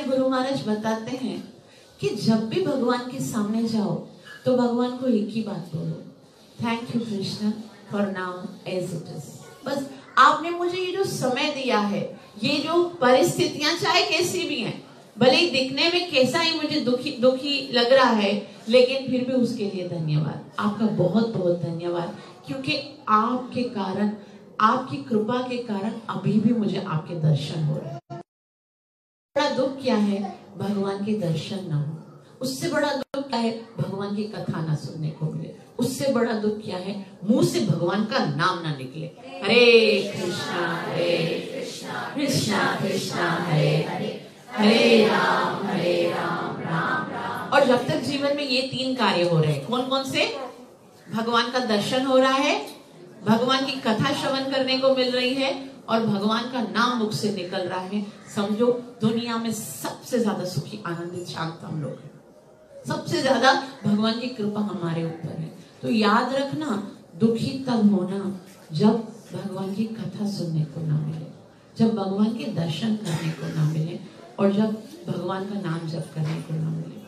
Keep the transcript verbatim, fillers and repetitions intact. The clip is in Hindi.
हमारे गुरु महाराज बताते हैं कि जब भी भगवान के सामने जाओ तो भगवान को एक ही बात बोलो, thank you Krishna for now as it is. बस आपने मुझे ये जो समय दिया है, ये जो परिस्थितियां चाहे कैसी भी हैं, भले ही दिखने में कैसा ही मुझे दुखी दुखी लग रहा है, लेकिन फिर भी उसके लिए धन्यवाद, आपका बहुत बहुत धन्यवाद, क्योंकि आपके कारण, आपकी कृपा के कारण अभी भी मुझे आपके दर्शन हो रहे हैं। बड़ा दुख क्या है? भगवान के दर्शन ना हो। उससे बड़ा दुख क्या है? भगवान की कथा ना सुनने को मिले। उससे बड़ा दुख क्या है? मुंह से भगवान का नाम ना निकले। हरे कृष्णा हरे कृष्णा कृष्णा कृष्णा हरे हरे हरे राम हरे राम राम राम। और जब तक जीवन में ये तीन कार्य हो रहे हैं, कौन कौन से? भगवान का दर्शन हो रहा है, भगवान की कथा श्रवण करने को मिल रही है, और भगवान का नाम मुख से निकल रहा है, समझो दुनिया में सबसे ज्यादा सुखी आनंदित शांत हम लोग हैं। सबसे ज्यादा भगवान की कृपा हमारे ऊपर है। तो याद रखना, दुखी तब होना जब भगवान की कथा सुनने को ना मिले, जब भगवान के दर्शन करने को ना मिले, और जब भगवान का नाम जप करने को ना मिले।